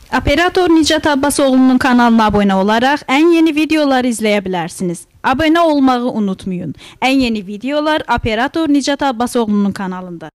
Operator Nicat Abbasoğlu'nun kanalına abone olarak en yeni videoları izleyebilirsiniz. Abone olmayı unutmayın. En yeni videolar Operator Nicat Abbasoğlu'nun kanalında.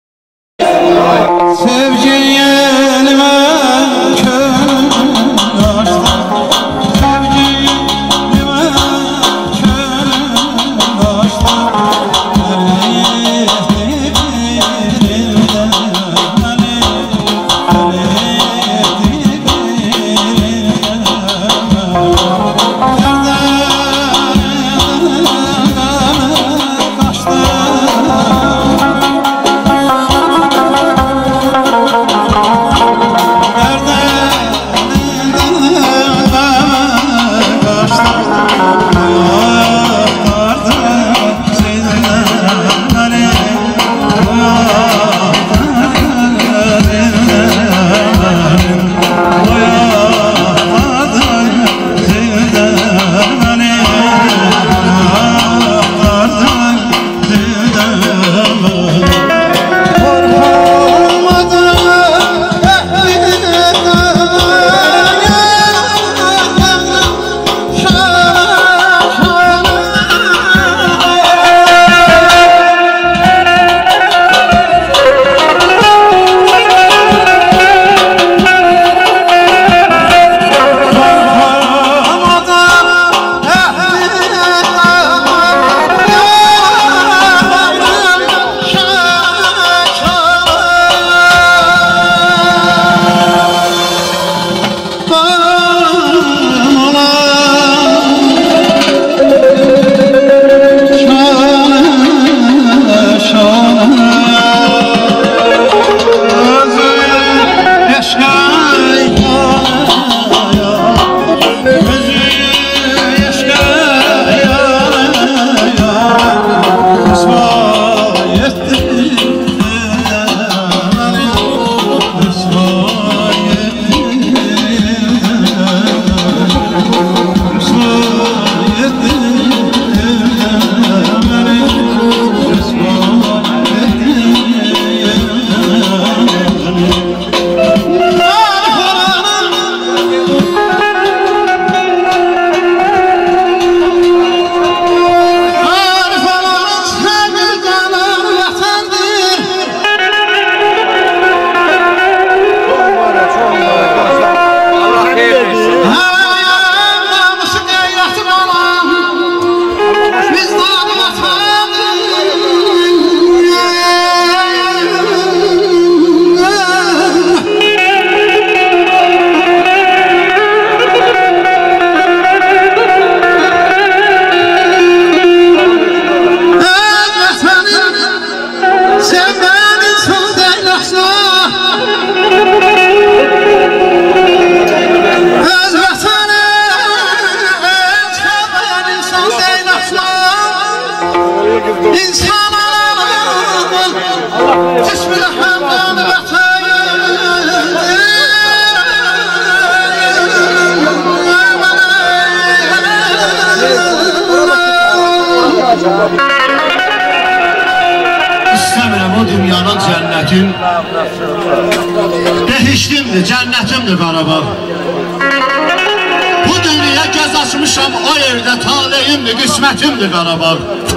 İstəmirəm o dünyanın cənnətin, behiştimdir, cənnətimdir Qarabağ. Bu dünyaya göz açmışam, o yerdə taleyimdir, qismətimdir Qarabağ.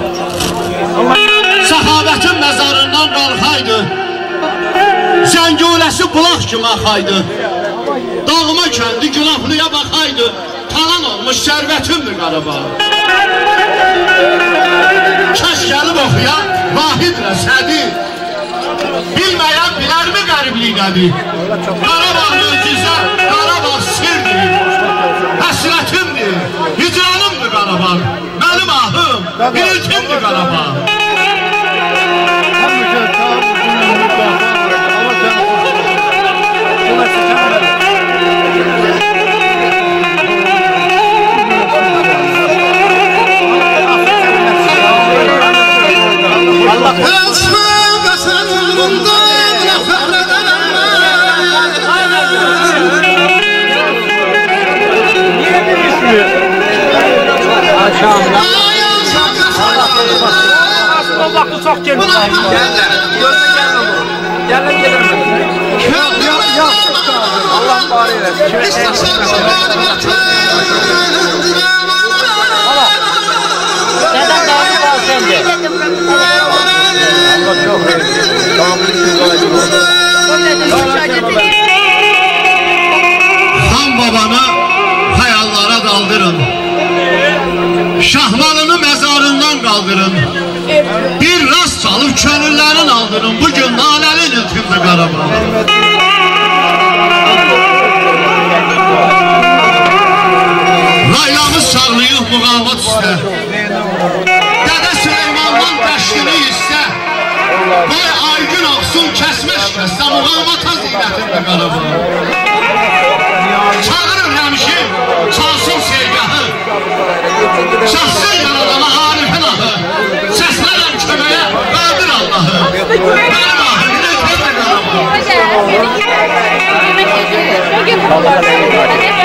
Səxavətin məzarından qalxaydı, zəngüləsi bulaq kimi axaydı. Dağıma kəndi günahlıya baxaydı, talan olmuş sərvətimdir Qarabağ. Kəş gəlib oxuya, vahidlə sədi, bilməyən bilərmi qəriblikdədir? Qarabağ möcüzə, Qarabağ sirdir, həsrətimdir, hicranımdır Qarabağ, mənim ahım, biriltimdir Qarabağ. Çok geldim. Gözle gelmem. Gelmem. Allah Xan babanı hayallara daldırın. Şahmalını mezarından kaldırın. Bir rast çalıp könüllerin aldırın. Bugün nalelin iltimde Qarabağ. Raylamız sarlıyıq muğavat üstə. Dədə Süleymandan dəşkini hissə. Qoy aygün olsun kəsməş kəssə. Muğavata zinətində Qarabağ. Çağırır həmişim, çalsın sevgahı. Çatsın yaradana Arif'in ahı. Səslənən köməyə qadir Allahı. Mənim ahı iltimdə Qarabağ.